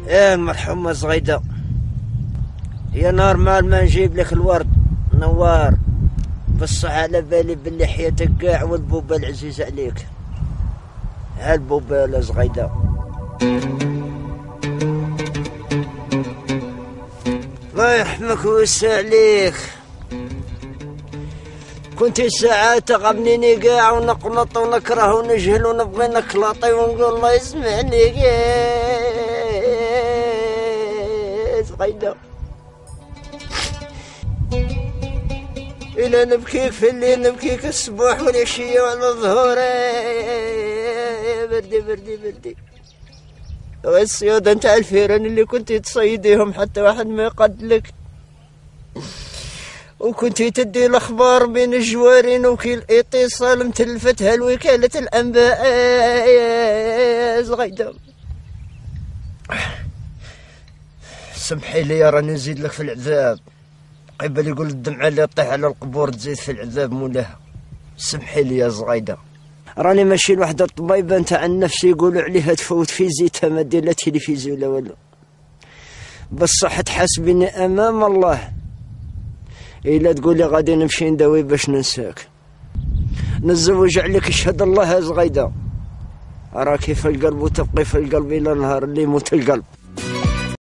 ايه مرحومة زغيدة، يا نار مال ما نجيب لك الورد نوار، بصح على بالي باللي حياتك قاع والبوبة العزيز عليك. هالبوبة لا زغيدة. الله يرحمك ويوسع عليك. كنتي ساعات تغبنيني قاع ونقنط ونكره ونجهل ونبغي نكلاطي ونقول الله يسمعني يا زغيدة. إلا نبكيك في الليل نبكيك الصباح والعشية وعلى الظهور. بردي بردي بردي. والصيادة نتاع الفيران اللي كنتي تصيديهم حتى واحد ما يقدلك، وكنتي تدي الاخبار بين الجوارين وكي الاتصال متلفتها الوكالة الانباء يا زغيدة. سمحي لي راني نزيد لك في العذاب، قبل يقول الدمعة اللي طيح على القبور تزيد في العذاب مولاها. سمحي لي يا زغيدة، راني ماشي لوحدة الطبيبة نتاع النفس يقولوا عليها تفوت في زيتها ما دير لا تلفزيون ولا والو، بصح تحاسبيني امام الله إلا تقولي غادي نمشي نداوي باش ننساك. نتزوج عليك يشهد الله يا زغيدة، راكي في القلب وتبقي في القلب إلى نهار اللي يموت القلب.